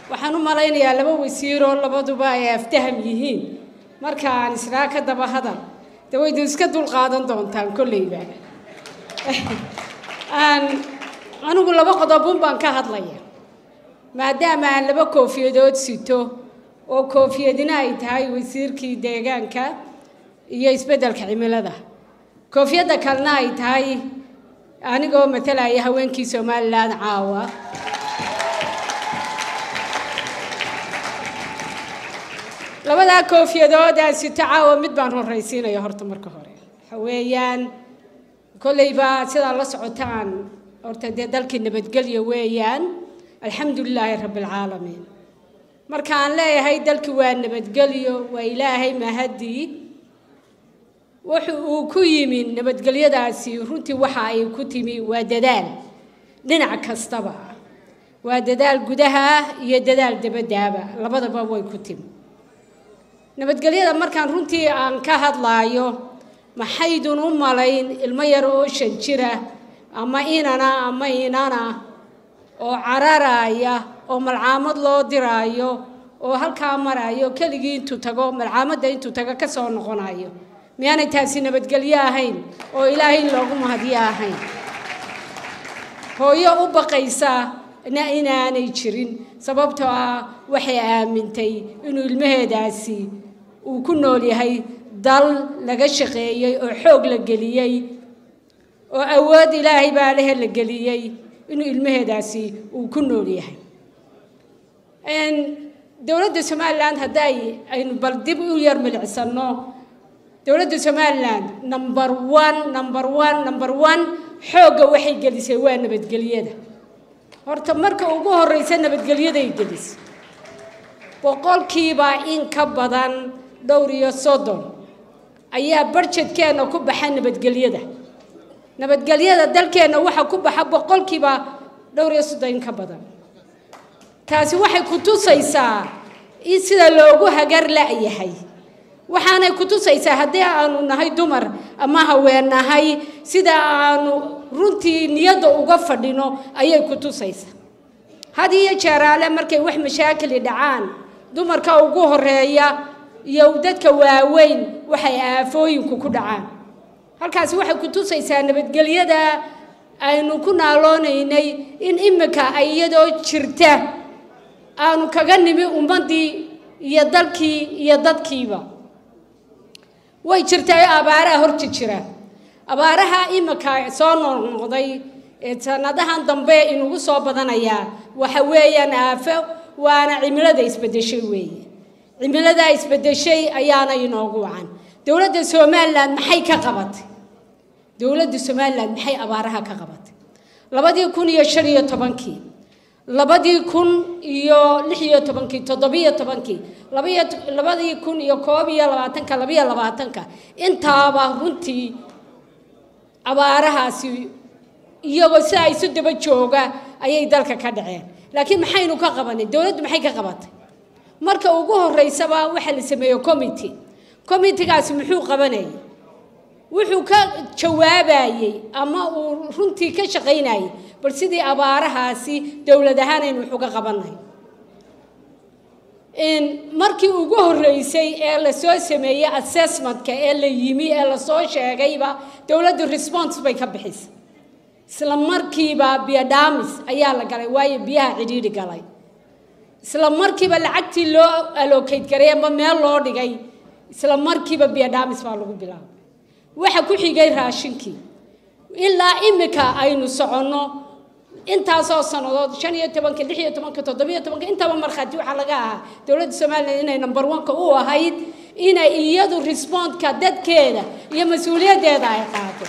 waxaan u malaynayaa laba wasiir oo labaduba ay aftaham yihiin marka aan israa ka daba hadal dawaydu iska dul qaadan doontaan kullayba anigu laba qodob baan ka hadlayaa maadaama aan laba koofiyadood sito oo koofiyadina ay tahay wasiirkii deegaanka iyo isbeddelka cimilada koofiyada kalena ay tahay anigoo matalaya haweenkii Soomaaliland caawa labada koofiyadood aan sito caawa mid baan horeysiinayo horta marka hore haweenyaan kollayba sida la socotaan horta dalkii nabadgelyo weeyaan alxamdulilaahi rabbil caalamiin marka aan leeyahay dalkii waa nabadgelyo waa ilaahay mahadii wuxuu ku yimid nabadgelyadaasi runtii waxa ay ku timi waa dadaal dhinac kastaba waa dadaal gudaha iyo dadaal dabadaba labadaba way ku timi nabadgelyada markaan runtii aan ka hadlaayo maxaydun u malayn ilmo yar oo 5 jira ama inana oo cararaya oo malcaamad loo diraayo oo halka marayo kaligii intuu tago malcaamada intuu taga ka soo noqonayo miyaanay taasi nabadgelyo ahayn oo ilaahay loogu mahadiyo ahayn hooyo u baqaysa inaanay jirin sababtoo ah waxay aamintay inuu ilmaheedaasi uu ku nool yahay dal laga shaqeeyay oo xoog la geliyay oo awood ilaahay baa la geliyay inuu ilmaheedaasi uu ku nool yahay dawladda Soomaaliland haday aynu bal dib u yar milicsano dawladda Soomaaliland number 1 xooga waxay gelisay waa nabadgelyada horta marka ugu horeysa nabadgelyada ay gelisay boqolkiiba in ka badan dhowr iyo 30 ayaa budgetkeena ku baxay nabadgelyada dalkeena waxa ku baxa boqolkiiba dhowr iyo 30 ka badan taasi waxay ku tusaysaa in sida loogu hagar laayahay waxaanay ku tusaysaa haddii aanu nahay dumar ama haweenahay sida aanu runtii niyada uga fadhino ayay ku tusaysaa hadiyo jeeraale markay wax mashaakil dhacaan dumarka ugu horeeya iyo dadka waaweyn waxay aafooyinku ku dhacaan halkaas waxay ku tusaysaa nabadgelyada aynu ku naaloonay in imika ayadoo jirta aanu kaga nimi ummadii iyo dalkii iyo dadkiiba way jirtay abaaraha horta jira abaaraha imika soo noqday sanadahan dambe inugu soo badanaya waxa weeyaan aafo waana cimilada isbedeshay weeye cimilada isbedeshay ayaana inoogu wacan dawladda Soomaaliland maxay ka qabatay dawladda Soomaaliland maxay abaaraha ka qabatay 2015 intaaba runtii abaarahaasi iyagoo si ay soo daba jooga ayay dalka ka dhaceen laakiin maxaynu ka qabanay dawladdu maxay ka qabatay marka ugu horeysaba waxa la sameeyo committee-gaasi muxuu qabanay wuxuu ka jawaabayay ama uu runtii ka shaqeynayay bal sidii abaarahaasi dawladahaan aynu wax uga qabanay markii ugu horeysay ee la soo sameeyay assessment-ka ee la yimi ee la soo sheegayba dawladdu response bay ka bixisay isla markiiba biadaamis ayaa la galay waayo biyaha cidhiidhi galay isla markiiba lacagtii loo allocate garay ama meel loo dhigay isla markiiba biadaamis baa lagu bilaabay waxa ku xigay raashinkii ilaa imika aynu socono intaasoo sanadood 15 16 17 intaba marxaati waxa laga ahaa dawladda Soomaaliland inay number 1 ka u ahayd inay iyadu respond-ka dadkeeda iyo mas'uuliyadeeda ay qaato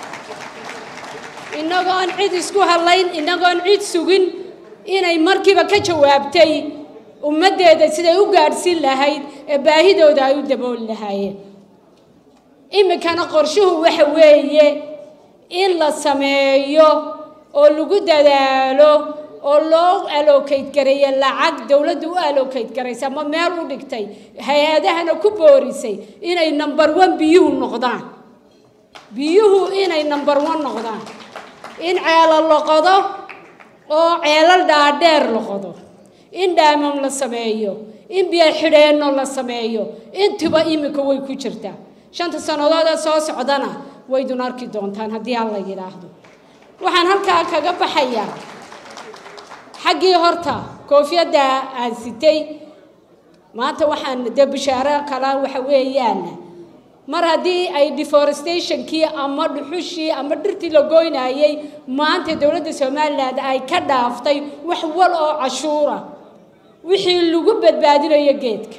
inagoon cid isku halayn inagoon cid sugin inay markiiba ka jawaabtay ummadeeda siday u gaarsiin lahayd ee baahidooda ay u dabool lahaayeen imikana qorshuhu waxa weeye in la sameeyo oo lagu dadaalo oo loo allocate gareeyo lacag dawladdu u allocate gareysa ama meel u dhigtay hay'adahana ku boorisay inay number 1 biyuhu noqdaan inay number 1 noqdaan in ceelal la qodo oo ceelal dhaadheer la qodo in dhaamam la sameeyo in biyo xidheenno la sameeyo intuba imika way ku jirtaa 5 sanadood soo socdana way dun arki doontaan haddii alla yiraahdo waxaan halkaa kaga baxayaa xaggii horta koofiyada aan sitay maanta waxaan bishaaro kala waxa weeyaan mar haddii ay deforestation-kii ama dhuxushii ama dhirtii la goynayay maanta dowladda Soomaaliland ay ka dhaaftay wax wal oo cashuura wixii lagu badbaadinayo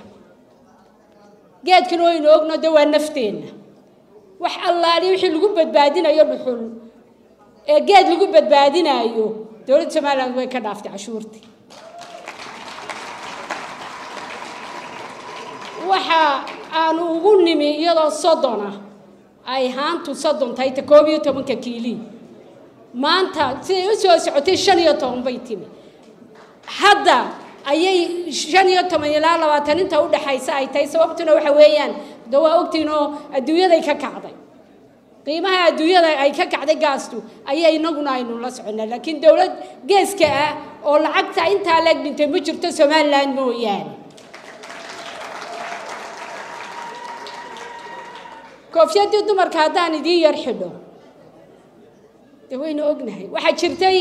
geedkan oo inoo ogno waa nafteena wax allaali wixii lagu badbaadinayo dhuxul ee geed lagu badbaadinayo dowladda Soomaaliland way ka dhaaftay cashuurtii waxa aanu ugu nimi iyadoo 30 ay haantu 30 tahay 12 kiilo maanta si u soo socotay 15 bay timi hadda ayay 15 ilaa 20 inta u dhaxaysa ay tahay sababtuna waxa weeyaan dawaa ogtiino adduunyada ka kacday qiimaha adduunyada ay ka kacday gaastu ayay inaguna aynu la soconaa laakiin dawlad geeska ah oo lacagta inta leeg dhintay ma jirto Soomaaliland mooyaan koofiyada dumarka hadaan idin yar xidho dawayna ognahay waxa jirtay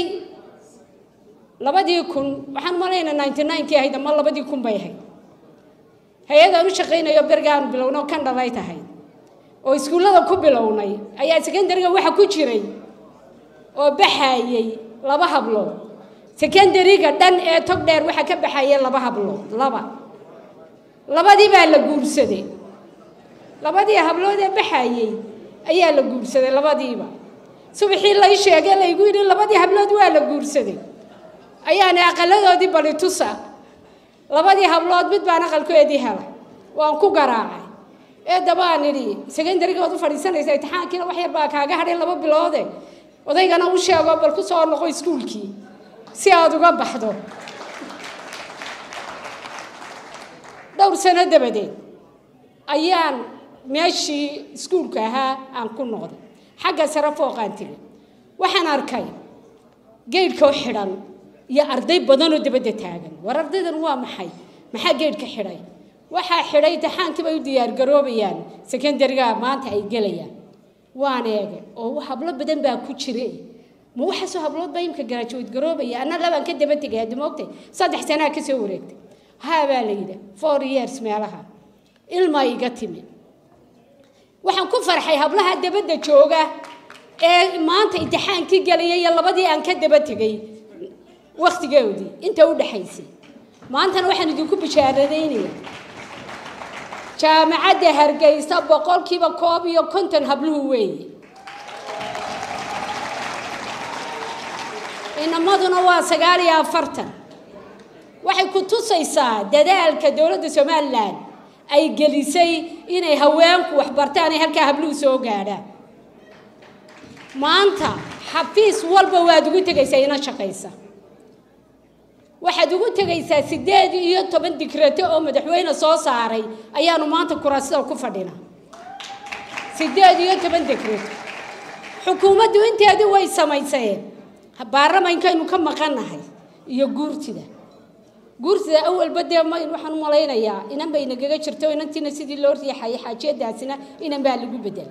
2000 waxaan maleynaa 99 ahayd ama 2000 bay ahayd hay'adaha u shaqeynaya bergaan bilowno kan dhalay tahay oo iskuulada ku bilownay ayaa secondary-ga waxa ku jiray oo baxayay 2 hablood secondary-ga dhan ee tog dheer waxa ka baxayay 2 hablood labadii baa la guursaday labadii hablood ee baxayay ayaa la guursaday labadiiba subaxii la sheegay la igu yiri labadii hablood waa la guursaday ayaana aqaladoodii bari tusa labadii hablood mid baan aqalkoodii helay waan ku garaacay ee dabaan iri secondary-ga wada fadhiisanaysa imtixaankiina wax yar baa kaaga hadhay 2 bilood odaygana uu sheego bal ku soo noqo iskuulkii si aad uga baxdo dhowr sano dabadeed ayaan meeshii iskuulka ahaa aan ku noqday xagga sare fooqaan tagay waxaan arkay geedka xidhan iyo arday badan oo dibadda taagan war ardaydan waa maxaa geedka xidhay waxa xidhay imtixaankii bay u diyaar garoobayaan secondary-ga maanta ay galayaan waan eegay oo hablo badan baa ku jiray ma waxa soo hablood baa imka graduate garoobaya ana labaan ka daba tagay hadda moogtay 3 sano ka soo wareegtay haa baa la yidhi 4 years meelaha ilma iga timi waxaan ku farxay hablaha dabadda jooga ee maanta imtixaankii galiyay labadii aan ka daba tagay waqtigeedii inta u dhaxaysay maantana waxaan idinku bishaaradeynaa jaamacadda Hargeysa 100% habluhu weeye inamaduna waa 49 waxay ku tusaysaa dadaalka dawladda Soomaaliland ay gelisay inay haweenku wax bartaan halka habluhu soo gaadhaan maanta xafiis walba waad ugu tagaysaa ina shaqaysa waxaad ugu tagaysaa 18 dikrete oo madaxweyne soo saaray ayaanu maanta kuraasada ku fadhina 18 dikrete xukuumaddu inteedii way samaysay baarlamaanka inuu ka maqanahay iyo guurtida awal badee ma waxaan u malaynayaa inan bay nagaga jirto inantiina sidii loo riixay xaajadaasina inan baa lagu bedel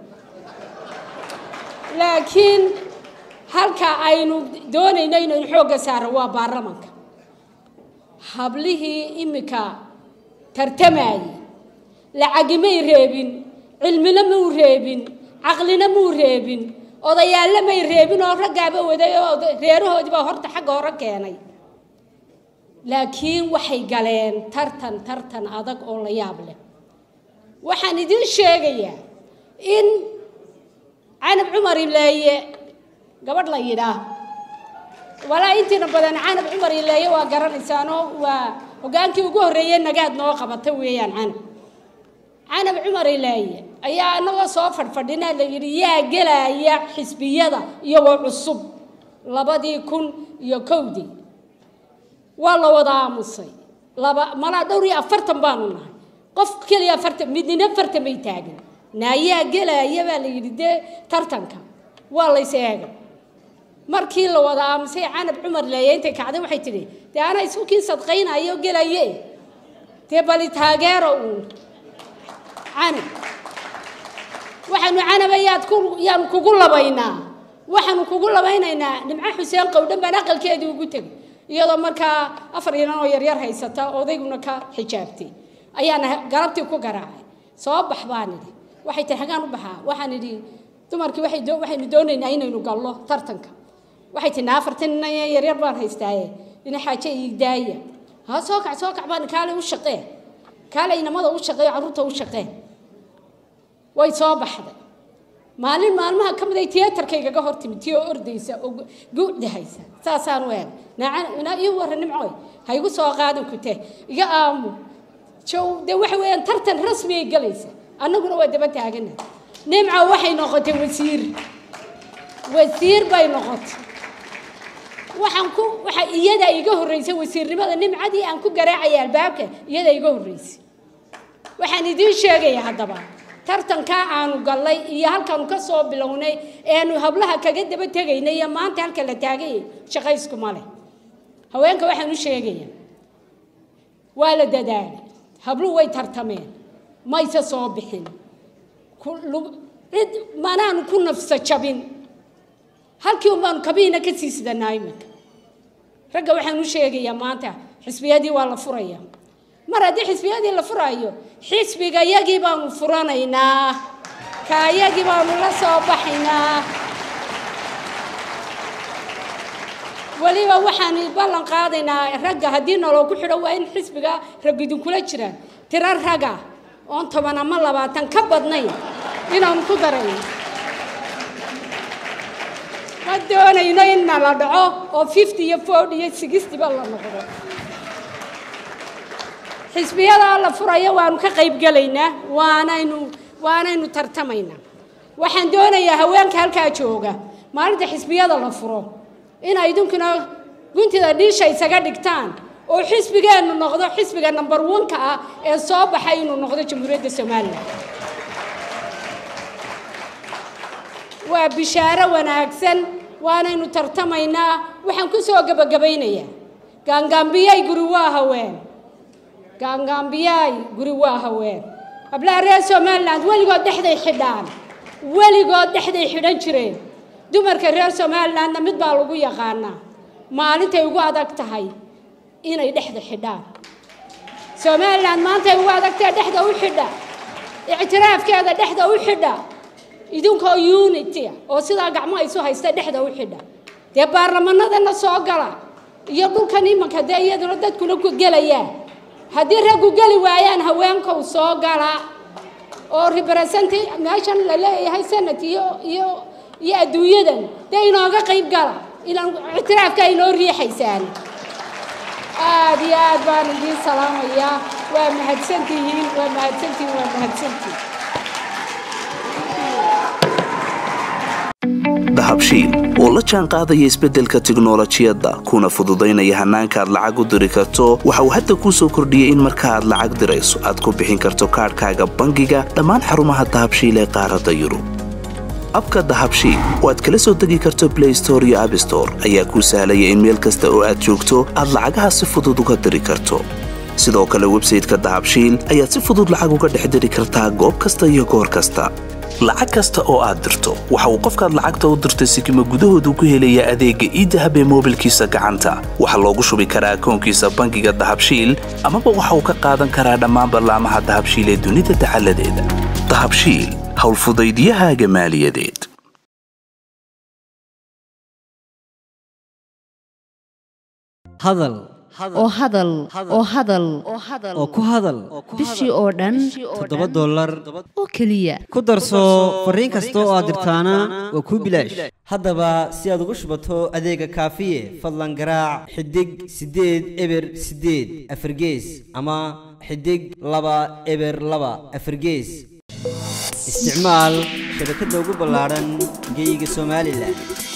laakiin halka aynu doonayno inaan xoog saaro waa baarlamaanka hablihii imika tartamay lacagimay reebin cilmina ma reebin aqlina ma reebin odayaal ma reebin oo ragaaba waday oo reerahoodii baa horta xaq hore keenay laakiin waxay galeen tartan adag oo la yaab leh waxaan idin sheegayaa in Canab Cumar Ilaaye gabadh la yiraah wala intina badan Canab Cumar Ilaaye waa garanaysaano waa hogaankii ugu horeeyay nagaad noo qabatay weeyaan Canab Cumar Ilaaye ayaa anaga soo fadhina la yiri yaa galaya xisbiyada iyo cusub 2001 waa la wada aamusay mala dhowr iyo 40 baan nahay qof kaliya 40 midna 40 bay taagan naayaa galaya baa la yiri tartanka waa la iseega markii la wada aamusay canab cumar leeyahay kacday waxay tiri de ana isku kii sadqaynayo gelaye de bali taageero canab waxaanu canabayaad yaan kugu labaynaa waxaanu kugu labaynaynaa nimca xuseen qowdhan baan aqalkeedii ugu tagay iyadoo markaa 4 inan oo yar yar haysata odayguna ka xijaabtay ayaana galabtii ku garaacay soo bax baan idhi waxay tahagaan u baxaa waxaan idhi dumarkii waxaynu doonaynaa inaynu gallo tartanka waxay tii 4 inan yar yar baan haystaaye ina xaaje ii daaya ha soo kac baan kaale u shaqee kaale inamada u shaqee caruurta u shaqee way soo baxday maalmaha kamid ay tiyaatarkayga ka hortimid tiyo ordaysa oo guudahaysa saasaan weyn nacana iyo waran nimcooy haygu soo qaadan ku tee iga aamu jow de waxa weeyaan tartan rasmi ay galaysa annaguna waa daba taagana nimco waxay noqotay wasiir bay noqotay waxa iyada iga horeysay wasiirnimada nimcadii aan ku garaacay albaabka iyada iga horeysay waxaan idin sheegay hadaba tartanka aanu galay iyo halkan ka soo bilownay aanu hablaha kaga daba tagaynay iyo maanta halka la taagay shaqaysku male haweenka waxaan u sheegay waa la dadaalay hablu way tartameen ma isa soo bixin cid manaan ku nafsa jabin halkii umbaan kabiina ka siisdanaa imika ragga waxaan u sheegayaa maanta xisbiyadii waa la furayaa mar haddii xisbiyadii la furaayo xisbiga yagii baanu furanaynaa kaayagii baanu la soo baxaynaa waliba waxaan ballan qaadaynaa ragga haddii naloo ku xidho waa in xisbiga rag idinkula jiraan tiro raga oon 10 ama 20 ka badnayn inaan ku darayno ma doonayno in la dhaco oo 50 iyo 40 iyo 60 ba la noqdo xisbiyada la furayo waanu ka qayb galaynaa waanaynu tartamaynaa waxaan doonayaa haweenka halka jooga maalinta xisbiyada la furo in ay idinkuna guntida dhiisha isaga dhigtaan oo xisbigeenu noqdo xisbiga number 1 ka ah ee soo baxay inuu noqdo jamhuuriyadda Soomaaliya waa bishaaro wanaagsan waanaynu tartamaynaa waxaan ku soo gabagabeynayaa gaangambiyay guri waa haween gaangambiyay guri waa haween abla reer Soomaaliland waligood dhexday xidhan jireen dumarka reer Soomaaliland mid baa lagu yaqaanaa maalintay ugu adag tahay inay dhexda xidhaan Soomaaliland maanta ugu adag tahay dhexda u xidha ictiraafkeeda dhexda u xidha idinkoo unity oo sida gacmo ay soo haysta dhexda u xidha de baarlamaanadana soo gala iyo dhulkan imanka de iyaduna dadkuna ku galayaan haddii raggu gali waayaan haweenka u soo gala oo representative meeshan la leeyahay sanad iyo adduunyadan de inooga qayb gala ilaan ictiraafka inoo riixaysaan aad iyo aad baan idin salaamayaa waa mahadsantihiin dahabshiil oo la jaan qaadaya isbeddelka tiknoolajiyadda kuna fududaynaya hannaanka aad lacag u diri karto waxa uu hadda kuu soo kordhiyey in marka aad lacag dirayso aad ku bixin karto kaadhkaaga bangiga dhammaan xarumaha dahabshiil ee qaaradda yurub abka dahabshiil oo aad kala soo degi karto Play Store iyo App Store ayaa kuu sahlaya in meel kasta oo aad joogto aad lacagaha si fudud uga diri karto sidoo kale website-ka dahabshiil ayaad si fudud lacag uga dhex diri kartaa goob kasta iyo goor kasta lacag kasta oo aad dirto waxa uu qofkaad lacagta u dirtay sikimo gudahoodu ku helayaa adeegga e-dahab ee moobilkiisa gacanta waxa loogu shubi karaa akoonkiisa bangiga dahabshiil amaba waxa uu ka qaadan karaa dhammaan barnaamijyada dahabshiil ee dunida taxalladeeda dahabshiil hawl fudaydiyahaaga maaliyadeed hadal oo ku hadal bishii oo dhan $7 oo kaliya ku darso fariin kasta oo aad dirtaana waa ku bilaash haddaba si aad ugu shubato adeega kaafiye fadlan garaac xidig 8 eber 8 afargees ama xidig 2 eber 2 afargees isticmaal shabakadda ugu ballaaran geyga Soomaaliland